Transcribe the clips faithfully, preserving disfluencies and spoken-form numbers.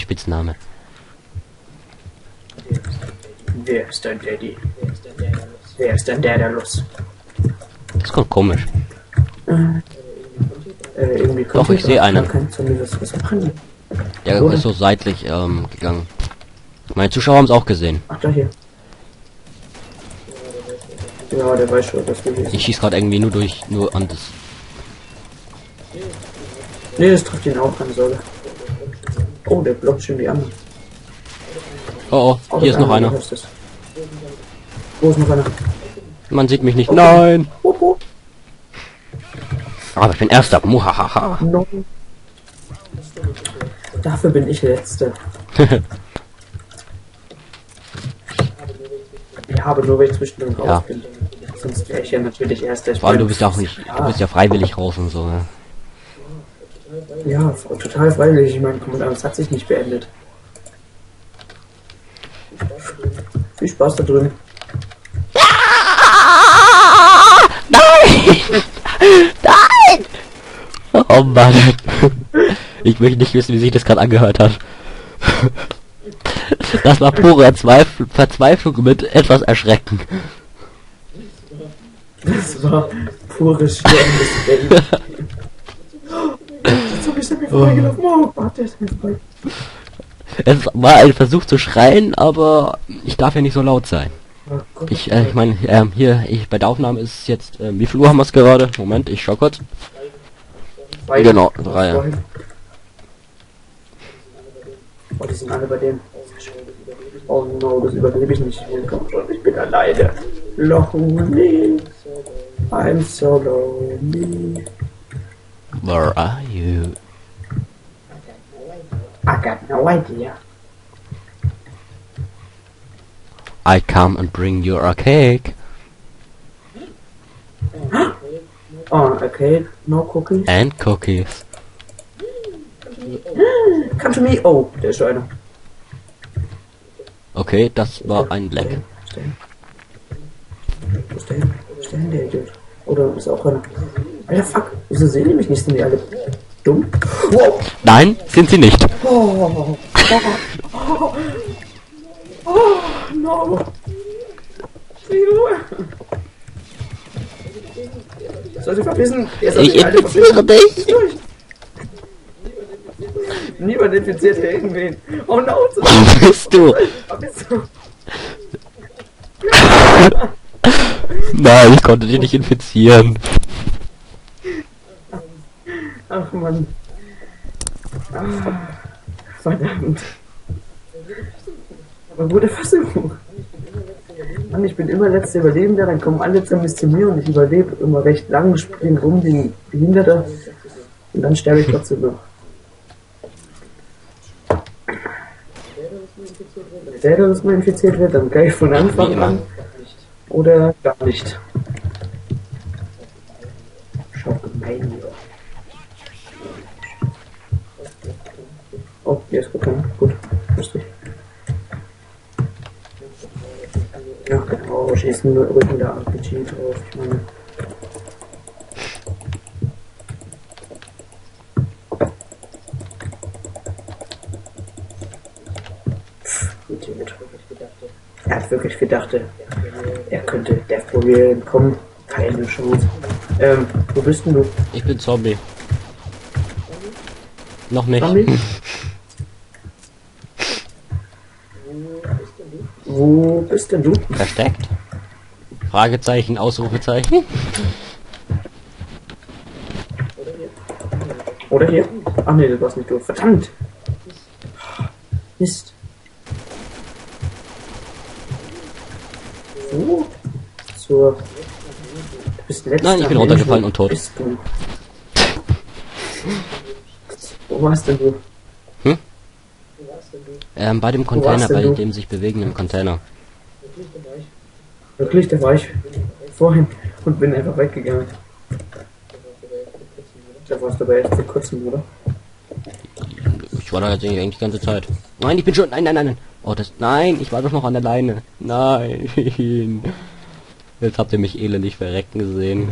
Spitzname. Wer ist dein Daddy? Wer ist dein Daedalus? Das kommt komisch. Äh, irgendwie Doch, ich sehe einen. Kein Zombie, was, was machen die? Der Oder? ist so seitlich ähm, gegangen. Meine Zuschauer haben es auch gesehen. Ach, da hier. Ja, der weiß schon, was wir hier Ich schieß gerade irgendwie nur durch, nur an das. Nee, das trifft ihn auch, keine Sorge. Oh, der blockt schon die anderen. Oh, oh, hier ist noch einer. Ist das. Wo ist noch einer? Man sieht mich nicht. Nein! Oh, oh. Aber ich bin Erster. Muhahaha. No. Dafür bin ich Letzter. Ich habe nur, weil ich zwischendrin raus Ja. bin. Sonst wäre ich ja natürlich Erster. Ich Vor allem, du mein, bist ja auch nicht, du bist ja freiwillig raus und so. Ne? Ja, total freiwillig. Ich meine, das hat sich nicht beendet. Viel Spaß da drin. Nein! Nein! Oh Mann. Ich möchte nicht wissen, wie sich das gerade angehört hat. Das war pure Zweifel Verzweiflung mit etwas Erschrecken. Das war pures Sterben des Baby. Jetzt hab ich mir vorbeigelaufen. Oh, warte, ist mir vorbei. Es war ein Versuch zu schreien, aber ich darf ja nicht so laut sein. Oh Gott. Ich, äh, ich meine, ähm, hier, ich, bei der Aufnahme ist es jetzt, ähm, wie viel Uhr haben wir es gerade? Moment, ich schau kurz. Zwei. Genau, drei. Oh, die sind alle bei dem. Oh no, das überlebe ich nicht. Komm schon, ich bin alleine. Lonely. I'm so lonely. Where are you? I got no idea. I come and bring you a cake. Oh, okay. No cookies. And cookies. Come to me. Oh, der ist schon einer. Okay, das war ein Leck. Stehen. Wo ist der hin? Wo ist der hin, der Idiot? Oder ist auch einer? Alter, fuck. Wieso sehen die mich nicht? Sind die alle dumm? Wow. Nein, sind sie nicht. Oh, oh, oh, oh, no. Die Ruhe. Soll sie verpissen? Jetzt soll Ich die Alte infiziere verpissen. dich. Durch. Niemand infiziert hier irgendwen. Oh no. So Wo bist du? Verpiss du. Nein, ich konnte dich nicht infizieren. Ach man. Ah, verdammt. Aber gute Versuchung. Mann, ich bin immer letzter Überlebender, dann kommen alle Zombies zu mir und ich überlebe immer recht lang, springe rum wie ein Behinderter und dann sterbe ich trotzdem noch. Der, der das mal infiziert wird, dann gleich von Anfang an oder gar nicht. Schau gemein hier. Oh, hier ist gekommen. Gut, lustig. Ja, genau, schießen nur Rücken der R P G drauf. Ich meine. Pff, Idiot. Er hat wirklich gedacht, er könnte der Vogel entkommen. Keine Chance. Ähm, wo bist denn du? Ich bin Zombie. Noch nicht. Zombie? Wo bist denn du? Versteckt? Fragezeichen, Ausrufezeichen. Oder hier? Ach nee, das war's nicht du. Verdammt! Mist. So. Zur. Du bist letzter. Nein, ich bin Mensch. runtergefallen und tot. Bist du? Wo warst denn du? Ähm, bei dem warst Container, denn bei du? dem sich bewegenden Container. Wirklich, da war ich vorhin und bin einfach weggegangen. Da warst du aber erst vor kurzem, oder? Ich war da jetzt eigentlich die ganze Zeit. Nein, ich bin schon. Nein, nein, nein, nein. Oh, das. Nein, ich war doch noch an der Leine. Nein. Jetzt habt ihr mich elendig verrecken gesehen.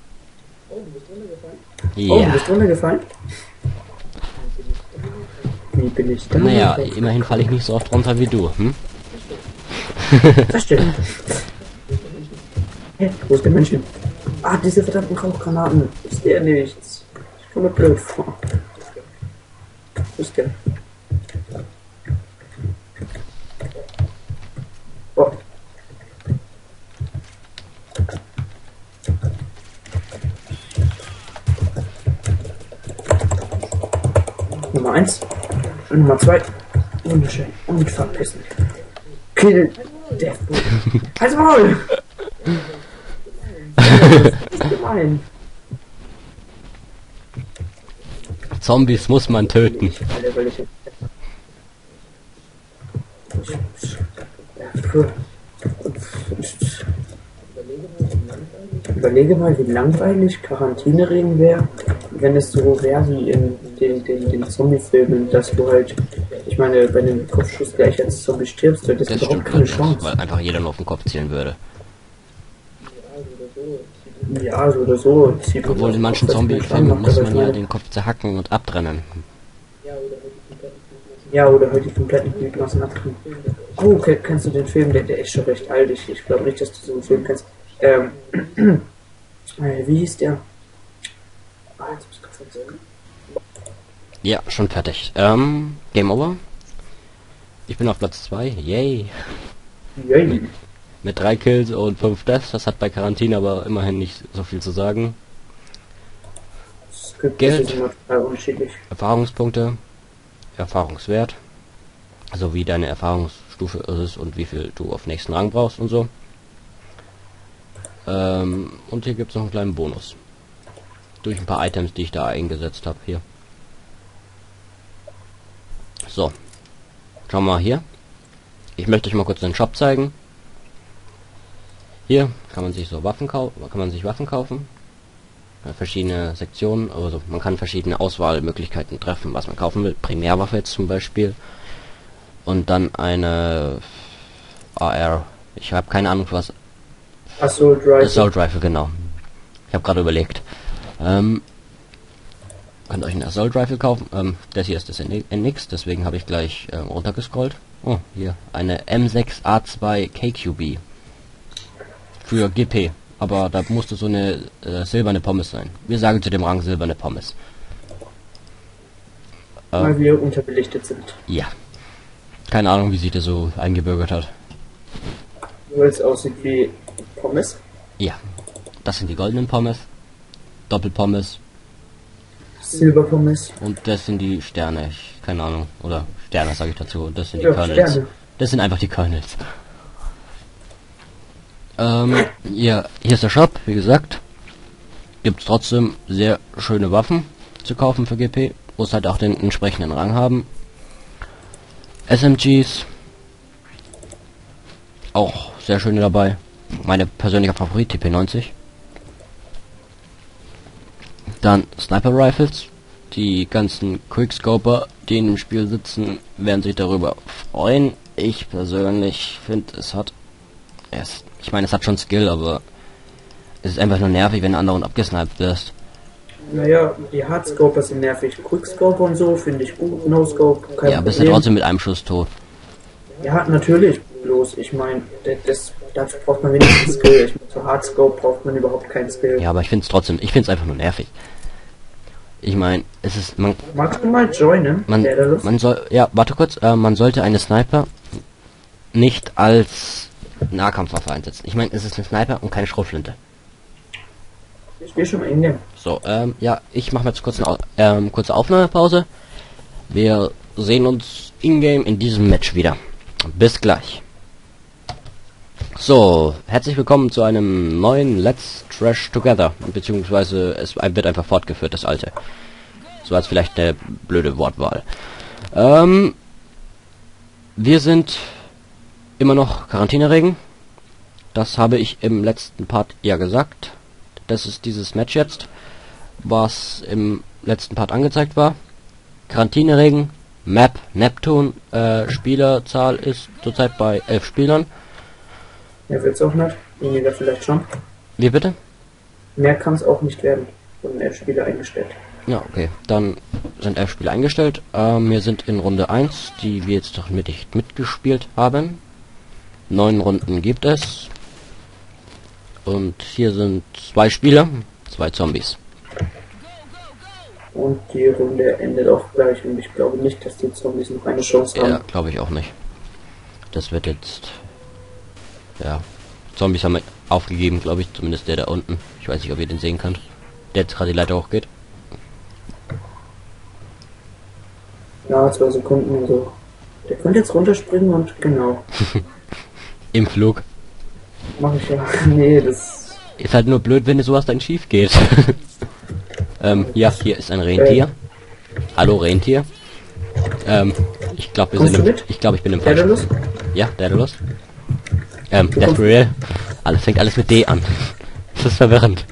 Oh, du Ja. bist runtergefallen? Wie bin ich da? Naja, immerhin falle ich nicht so oft runter wie du, hm? Das stimmt. Hä, wo ist der Mensch hin? Ah, diese verdammten Rauchgranaten. Ist der nichts? Ich komme mir blöd vor. Wo ist der? Oh. Nummer eins. Und Nummer zwei. Wunderschön. Und verpissen. Kill Deathboot. Halt's Maul! Das ist gemein. Zombies muss man töten. Alter, weil ich... Überlege mal, wie langweilig Quarantäneregen wäre, wenn es so wäre wie in den, den, den Zombie-Filmen, dass du halt, ich meine, bei dem Kopfschuss gleich als Zombie stirbst, du hättest Das überhaupt stimmt keine allerdings, Chance. weil einfach jeder nur auf den Kopf zielen würde. Ja, so oder so. Obwohl in manchen Zombie-Filmen muss man ja den Kopf zerhacken und abtrennen. Ja, oder halt die kompletten Gliedmaßen abtrennen. Oh, okay, kennst du den Film? Der, der ist schon recht alt. Ich, ich glaube nicht, dass du so einen Film kennst. Ähm, äh, wie hieß der? Ah, jetzt muss ich grad vergessen. Ja, schon fertig. Ähm, Game Over. Ich bin auf Platz zwei. Yay. Yay. Mit drei Kills und fünf Deaths. Das hat bei Quarantäne aber immerhin nicht so viel zu sagen. Das gibt- Geld. Das ist immer total unterschiedlich. Erfahrungspunkte. Erfahrungswert. Also wie deine Erfahrungsstufe ist und wie viel du auf nächsten Rang brauchst und so. Ähm, und hier gibt es noch einen kleinen Bonus. Durch ein paar Items, die ich da eingesetzt habe. Hier. So. Schauen wir mal hier. Ich möchte euch mal kurz den Shop zeigen. Hier kann man sich so Waffen kaufen, kann man sich Waffen kaufen. Ja, verschiedene Sektionen, also man kann verschiedene Auswahlmöglichkeiten treffen, was man kaufen will. Primärwaffe jetzt zum Beispiel. Und dann eine A R. Ich habe keine Ahnung was. Assault Rifle. Assault Rifle, genau. Ich habe gerade überlegt. Ähm, könnt euch einen Assault Rifle kaufen. Ähm, das hier ist das N X, deswegen habe ich gleich ähm, runtergescrollt. Oh, hier eine M sechs A zwei K Q B für G P. Aber da musste so eine äh, silberne Pommes sein. Wir sagen zu dem Rang silberne Pommes. Ähm, Weil wir unterbelichtet sind. ja. Keine Ahnung, wie sich das so eingebürgert hat. Weil es aussieht wie Pommes. Ja. Das sind die goldenen Pommes. Doppelpommes. Silberpommes. Und das sind die Sterne. Ich, keine Ahnung. Oder Sterne sage ich dazu. Und das sind die Ja, Kernels. Sterne. Das sind einfach die Kernels. Ähm, ja, hier ist der Shop, wie gesagt. Gibt's trotzdem sehr schöne Waffen zu kaufen für G P. Muss halt auch den entsprechenden Rang haben. S M Gs. Auch sehr schöne dabei. Meine persönliche Favorit, T P neunzig. Dann Sniper Rifles. Die ganzen Quickscoper, die in dem Spiel sitzen, werden sich darüber freuen. Ich persönlich finde, es hat es, ich meine, es hat schon Skill, aber es ist einfach nur nervig, wenn du anderen abgesniped wirst. Naja, die Hardscoper sind nervig. Quickscoper und so finde ich gut. No-Scope, kein Ja, bist du Problem. trotzdem mit einem Schuss tot. Ja, natürlich. Bloß, ich meine, das, dafür braucht man wenigstens Skill. Ich meine, für Hardscope braucht man überhaupt keinen Skill. Ja, aber ich finde es trotzdem, ich finde es einfach nur nervig. Ich meine, es ist, man, Magst du mal joinen? man, Wer da Lust? man soll, ja, warte kurz, äh, man sollte eine Sniper nicht als Nahkampfwaffe einsetzen. Ich meine, es ist eine Sniper und keine Schrotflinte. Ich will schon mal in dem. So, ähm, ja, ich mache jetzt kurz eine Au- ähm, kurze Aufnahmepause. Wir sehen uns in-game in diesem Match wieder. Bis gleich. So, herzlich willkommen zu einem neuen Let's Trash Together. Beziehungsweise es wird einfach fortgeführt, das alte. So als vielleicht eine blöde Wortwahl. Ähm, wir sind immer noch Quarantäneregen. Das habe ich im letzten Part ja gesagt. Das ist dieses Match jetzt, was im letzten Part angezeigt war. Quarantäneregen, Map Neptune, äh, Spielerzahl ist zurzeit bei elf Spielern. Mehr wird's auch nicht. Weniger vielleicht schon. Wie bitte? Mehr kann es auch nicht werden. Von elf Spieler eingestellt. Ja, okay. Dann sind elf Spiele eingestellt. Ähm, wir sind in Runde eins, die wir jetzt noch nicht mitgespielt haben. Neun Runden gibt es. Und hier sind zwei Spieler, zwei Zombies. Und die Runde endet auch gleich und ich glaube nicht, dass die Zombies noch eine Chance haben. Ja, glaube ich auch nicht. Das wird jetzt... Ja. Zombies haben aufgegeben, glaube ich. Zumindest der da unten. Ich weiß nicht, ob ihr den sehen könnt. Der jetzt gerade die Leiter hochgeht. Ja, zwei Sekunden, also. Der könnte jetzt runterspringen und genau. Im Flug. Mach ich ja. Nee, das... Ist halt nur blöd, wenn sowas dann schief geht. ähm, ja, hier ist ein Rentier. Äh. Hallo Rentier. Ähm, ich glaube, wir Kommst sind du im... mit? Ich glaube, ich bin im Daedalus? Ja, Daedalus. Ähm, Death Real. Alles fängt alles mit D an. Das ist verwirrend.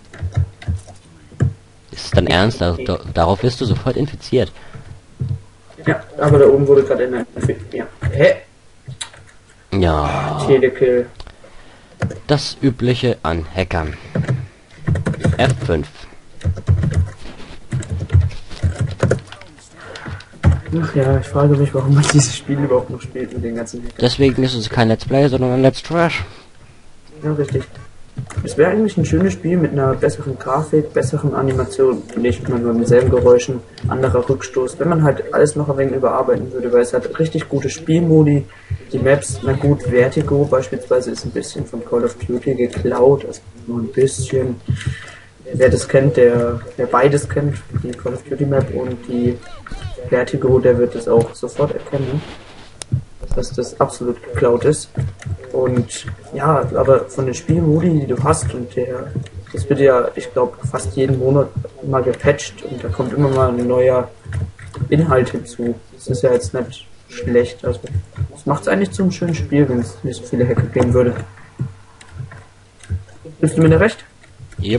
Ist es dann ernst? Da, da, darauf wirst du sofort infiziert. Ja, aber da oben wurde gerade in ja. Hä? Ja. Telekill. Das übliche an Hackern. F fünf. Ach ja, ich frage mich, warum man dieses Spiel überhaupt noch spielt mit den ganzen Hackern. Deswegen ist es kein Let's Play, sondern ein Let's Trash. Ja, richtig. Es wäre eigentlich ein schönes Spiel mit einer besseren Grafik, besseren Animationen, nicht nur mit denselben Geräuschen, anderer Rückstoß, wenn man halt alles noch ein wenig überarbeiten würde, weil es hat richtig gute Spielmodi, die Maps, na gut, Vertigo beispielsweise ist ein bisschen von Call of Duty geklaut, also nur ein bisschen. Wer das kennt, der, wer beides kennt, die Call of Duty Map und die Vertigo, der wird das auch sofort erkennen, dass das absolut geklaut ist. Und ja, aber von den Spielmodi, die du hast, und der, das wird ja, ich glaube, fast jeden Monat mal gepatcht und da kommt immer mal ein neuer Inhalt hinzu. Das ist ja jetzt nicht schlecht. Also das macht es eigentlich zum schönen Spiel, wenn es nicht so viele Hacker geben würde. Bist du mir da recht? Yep.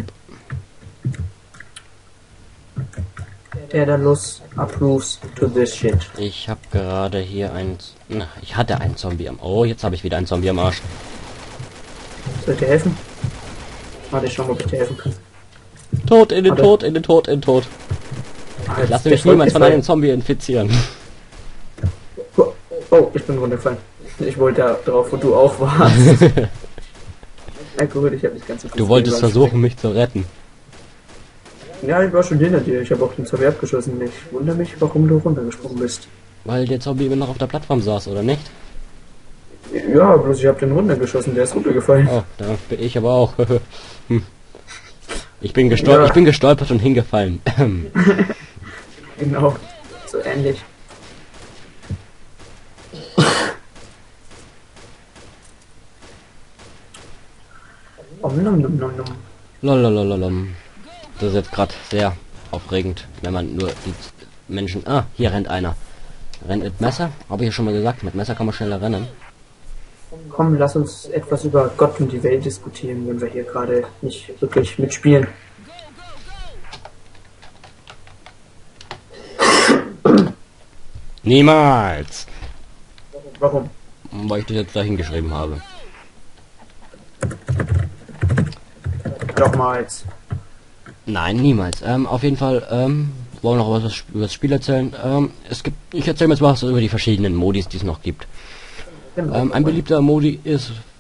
Daedalus approves to this shit. Ich habe gerade hier ein... Na, ich hatte einen Zombie am... Oh, jetzt habe ich wieder einen Zombie am Arsch. Soll ich dir helfen? Warte, ich schau mal, ob ich dir helfen kann. Tod in den Warte. Tod, in den Tod, in den Tod. Ah, Ich lasse der mich Volk niemals ist von voll. einem Zombie infizieren. Oh, oh, ich bin runtergefallen. Ich wollte da drauf, wo du auch warst. Ja gut, ich habe nicht ganz so viel Du wolltest Skill, versuchen, mich zu retten. Ja, ich war schon hinter dir. Ich habe auch den Zombie abgeschossen. Ich wundere mich, warum du runtergesprungen bist. Weil der Zombie immer noch auf der Plattform saß, oder nicht? Ja, bloß ich habe den runtergeschossen. Der ist runtergefallen. Oh, da bin ich aber auch. Hm. Ich bin gestolpert, Ja. ich bin gestolpert und hingefallen. Genau. So ähnlich. Om nom nom nom nom. Lololololom. Das ist jetzt gerade sehr aufregend, wenn man nur die Menschen... Ah, hier rennt einer. Rennt mit Messer. Habe ich ja schon mal gesagt, mit Messer kann man schneller rennen. Komm, lass uns etwas über Gott und die Welt diskutieren, wenn wir hier gerade nicht wirklich mitspielen. Niemals! Warum? Weil ich das jetzt da hingeschrieben habe. Nochmals. Nein, niemals. Ähm, auf jeden Fall, ähm, wollen wir noch was über das Spiel erzählen. Ähm, es gibt, ich erzähle jetzt was über die verschiedenen Modis, die es noch gibt. Genau. Ähm, ein beliebter Modi ist